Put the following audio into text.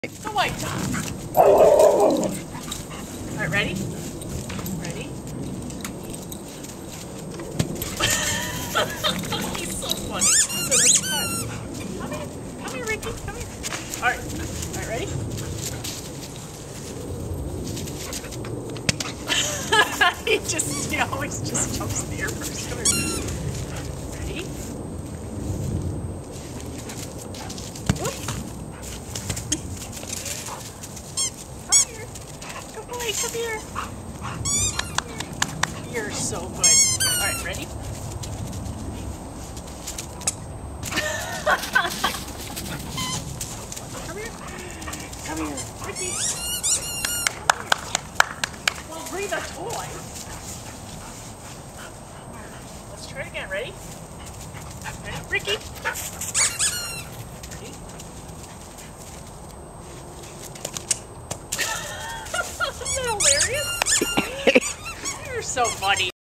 The white dog. All right, ready? Ready? He's so funny. Come here, Ricky. Come here. All right, ready? he always just jumps in the air first. Come here. Ready? Good boy, come here. You're so good. All right, ready? Come here. Come here. Ricky. Well, bring the toy. Let's try it again. Ready? Ready? Ricky. Ready? Isn't that hilarious? You're so funny.